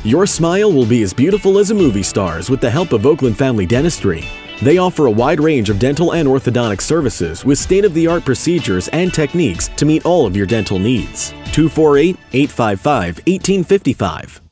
Your smile will be as beautiful as a movie star's with the help of Oakland Family Dentistry. They offer a wide range of dental and orthodontic services with state-of-the-art procedures and techniques to meet all of your dental needs. 248-855-1855.